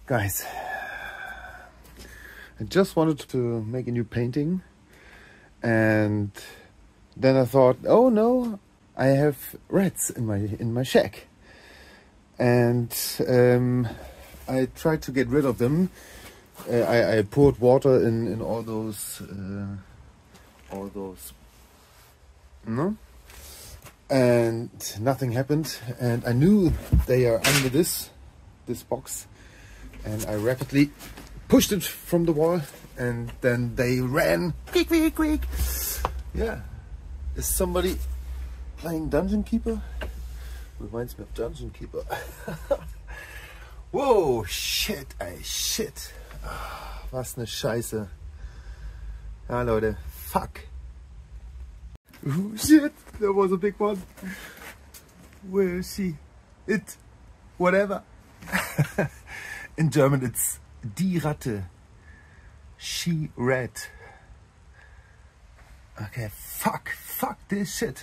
Guys, I just wanted to make a new painting, and then I thought, oh no, I have rats in my shack, and I tried to get rid of them. I poured water in all those no, and nothing happened, and I knew they are under this box. And I rapidly pushed it from the wall, and then they ran. Quick, quick, quick. Yeah. Is somebody playing Dungeon Keeper? Reminds me of Dungeon Keeper. Whoa, shit, ey, shit. Was ne Scheiße. Ja, Leute, fuck. Oh, shit, there was a big one. Where is she? It. Whatever. In German, it's die Ratte. She rat. Okay, fuck this shit.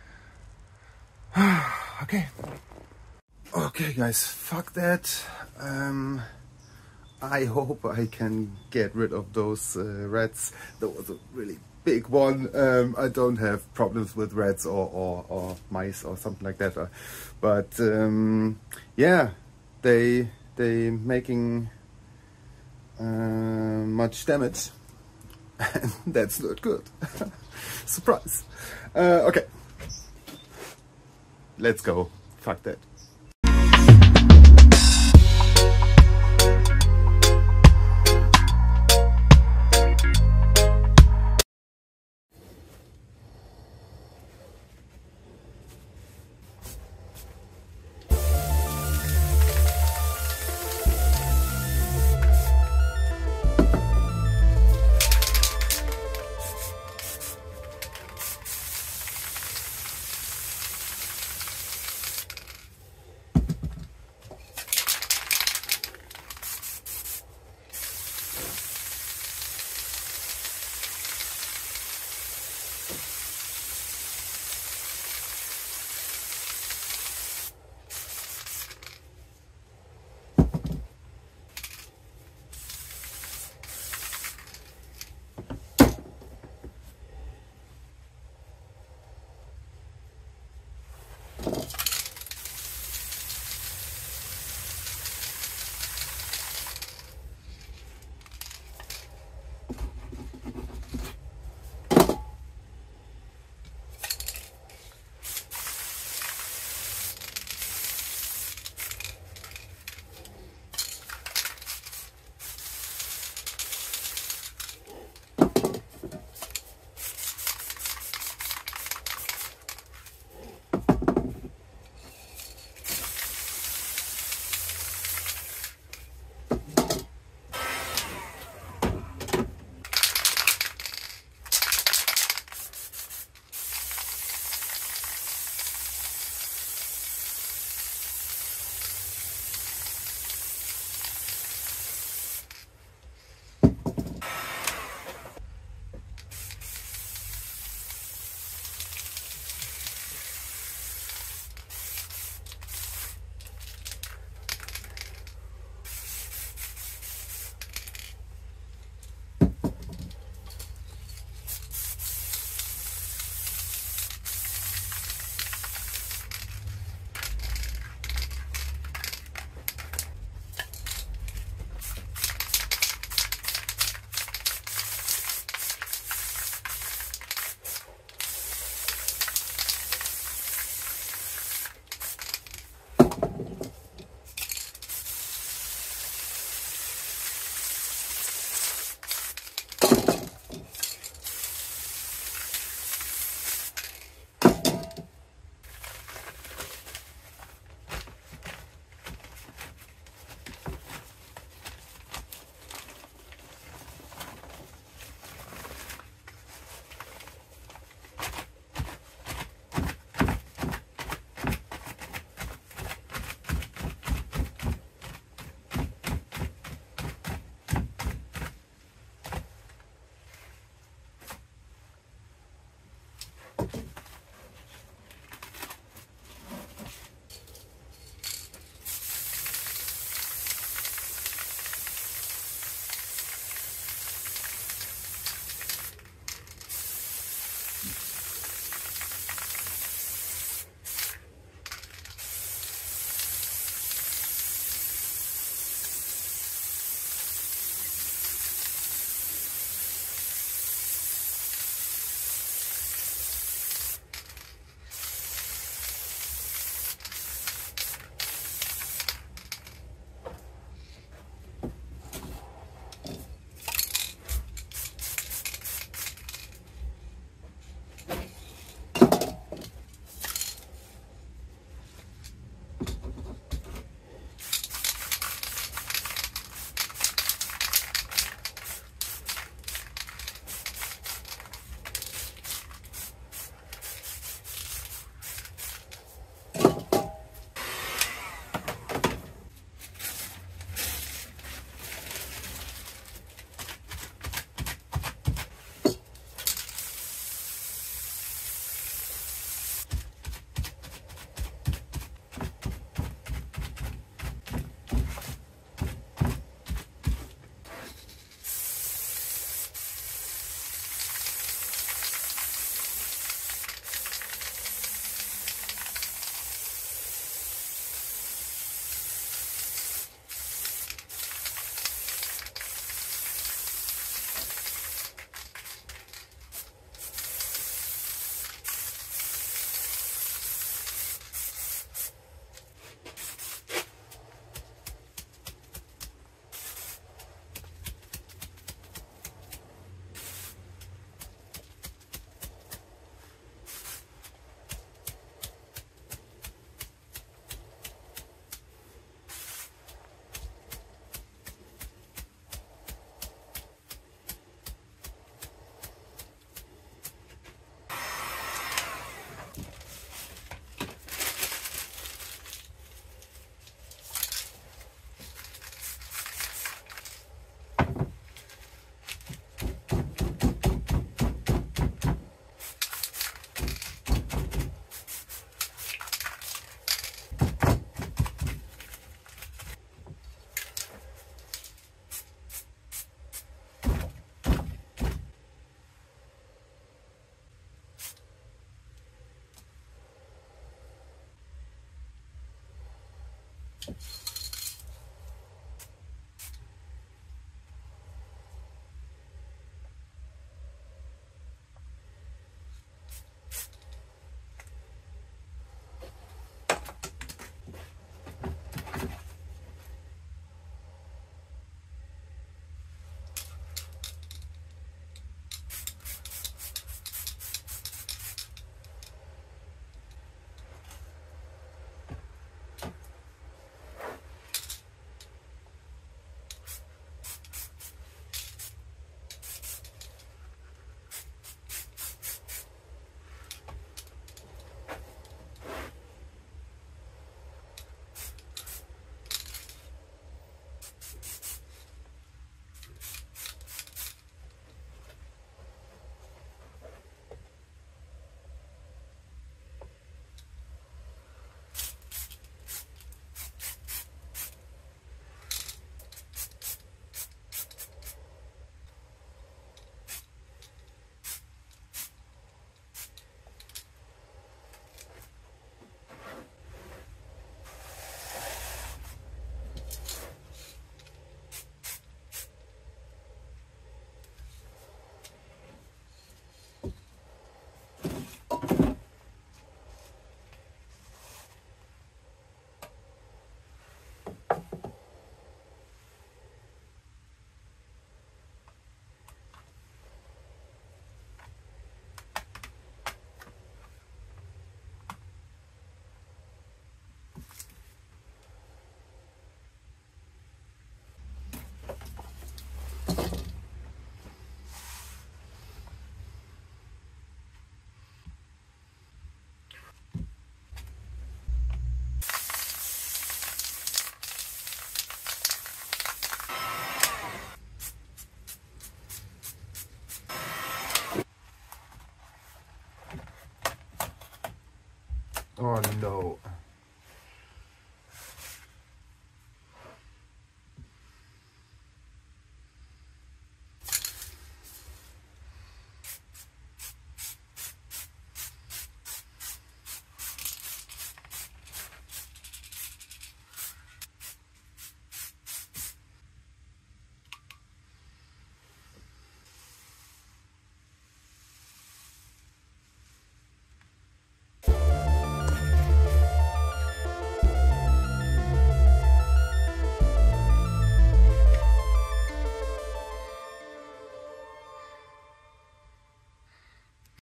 Okay. Okay, guys, fuck that. I hope I can get rid of those rats. That was a really big one. I don't have problems with rats or mice or something like that. But yeah, they making much damage, and that's not good. Surprise. Okay, let's go. Fuck that.